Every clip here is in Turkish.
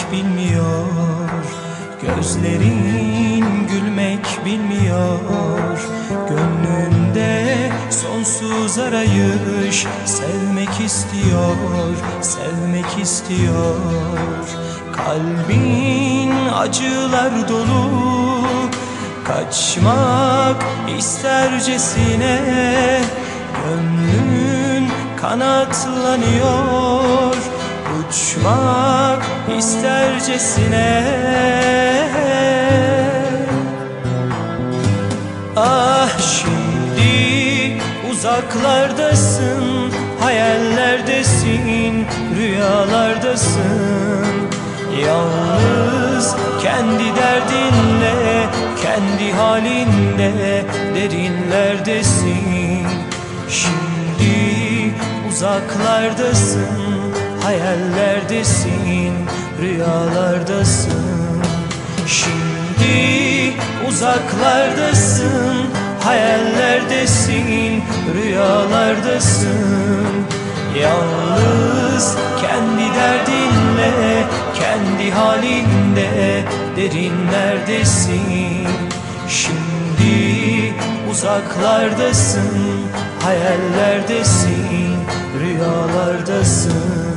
bilmiyor, gözlerin gülmek bilmiyor. Gönlünde sonsuz arayış, sevmek istiyor, sevmek istiyor. Kalbin acılar dolu, kaçmak istercesine. Gönlün kanatlanıyor, uçmak istercesine. Ah, şimdi uzaklardasın, hayallerdesin, rüyalardasın. Yalnız kendi derdinle, kendi halinde derinlerdesin. Şimdi uzaklardasın, hayallerdesin, rüyalardasın. Şimdi uzaklardasın, hayallerdesin, rüyalardasın. Yalnız kendi derdinle, kendi halinde derinlerdesin. Şimdi uzaklardasın, hayallerdesin, rüyalardasın.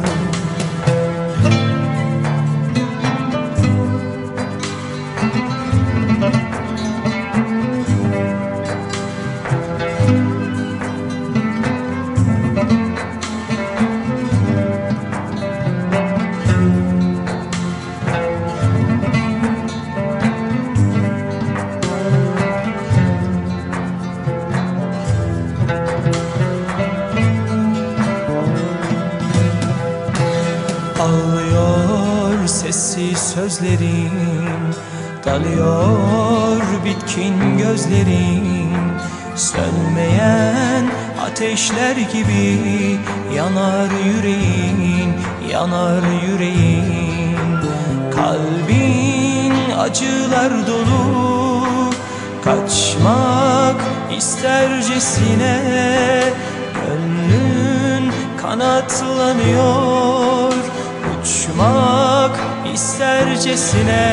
Ağlıyor sessiz sözlerin, dalıyor bitkin gözlerin. Sönmeyen ateşler gibi yanar yüreğin, yanar yüreğin. Kalbin acılar dolu, kaçmak istercesine. Gönlün kanatlanıyor, uçmak istercesine.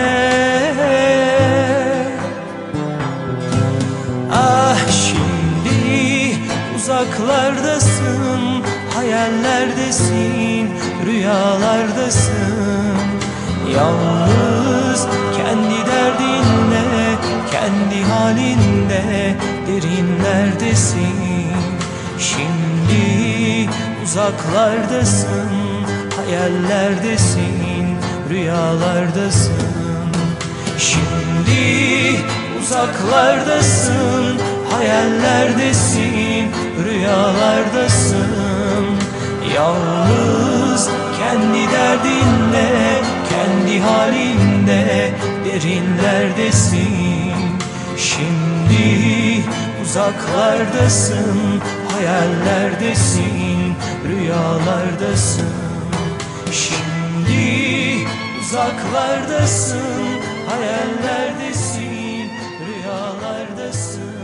Ah, şimdi uzaklardasın, hayallerdesin, rüyalardasın. Yalnız kendi derdinle, kendi halinde derinlerdesin. Şimdi uzaklardasın, hayallerdesin, rüyalardasın. Şimdi uzaklardasın, hayallerdesin, rüyalardasın. Yalnız kendi derdinle, kendi halinde derinlerdesin. Şimdi uzaklardasın, hayallerdesin, rüyalardasın. Şimdi uzaklardasın, hayallerdesin, rüyalardasın.